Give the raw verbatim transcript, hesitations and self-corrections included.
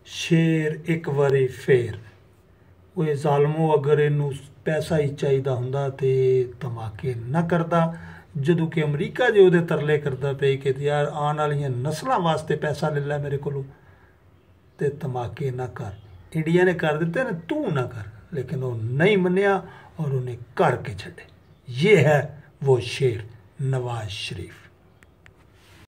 शेर एक वारी फेर। वो ਜ਼ਾਲਮੋ अगर इनू पैसा ही चाहिए हुंदा ते धमाके ना करता, जदों कि अमरीका जो उहदे तरले करता पे कि यार आने वाली नस्लों वास्ते पैसा ले लै मेरे को, ते धमाके ना कर। इंडिया ने कर दिते ना, तू ना कर, लेकिन वो नहीं मनिया और उन्हें करके छड़े। ये है वो शेर नवाज शरीफ।